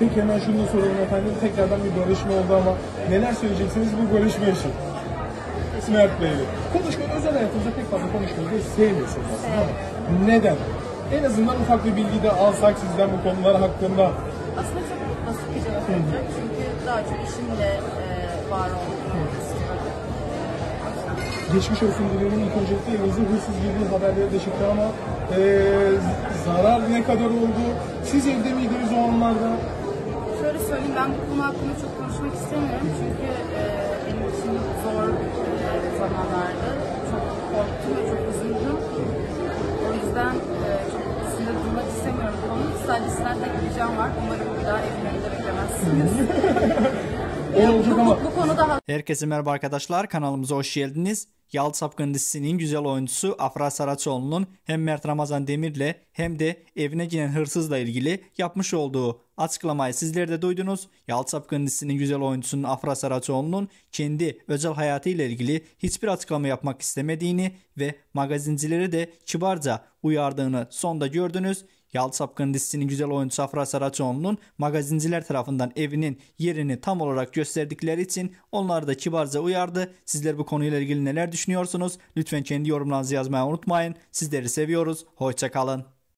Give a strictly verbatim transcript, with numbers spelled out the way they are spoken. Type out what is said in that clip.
Peki hemen şunu da soralım efendim. Tekrardan bir barışma oldu ama neler söyleyeceksiniz bu barışma için? Mert Bey'le. Konuşmayı, özel hayatınızda pek fazla konuşmayı sevmiyorsunuz aslında ama neden? En azından ufak bir bilgi de alsak sizden bu konular hakkında. Aslında çok basit bir cevap olacak. Çünkü daha çok işimle e, var olduğunu istiyorum. Geçmiş olsun diliyorum. İlk öncelikle evinizde hırsız girdiği haberleri de çıktı ama e, zarar ne kadar oldu? Siz evde miydiniz o anlarda? Şöyle söyleyeyim, ben bu konu hakkında çok konuşmak istemiyorum. Çünkü e, benim için zor e, zamanlardı. Çok korktum ve çok üzüldüm. O yüzden e, çok üstünde durmak istemiyorum bu konuyu. Sadece sizden tek bir ricam var. Umarım bir daha evimin önünde beklemezsiniz. Olacak ama. Bu, bu konuda Herkese merhaba arkadaşlar, kanalımıza hoş geldiniz. Yalı Çapkın dizisinin güzel oyuncusu Afra Saraçoğlu'nun hem Mert Ramazan Demir'le hem de evine giren hırsızla ilgili yapmış olduğu açıklamayı sizler de duydunuz. Yalı Çapkın dizisinin güzel oyuncusunun Afra Saraçoğlu'nun kendi özel hayatıyla ilgili hiçbir açıklama yapmak istemediğini ve magazincileri de kibarca uyardığını sonda gördünüz. Yalı Çapkın dizisinin güzel oyuncusu Afra Saraçoğlu'nun magazinciler tarafından evinin yerini tam olarak gösterdikleri için onları da kibarca uyardı. Sizler bu konuyla ilgili neler düşünüyorsunuz? Lütfen kendi yorumlarınızı yazmayı unutmayın. Sizleri seviyoruz. Hoşça kalın.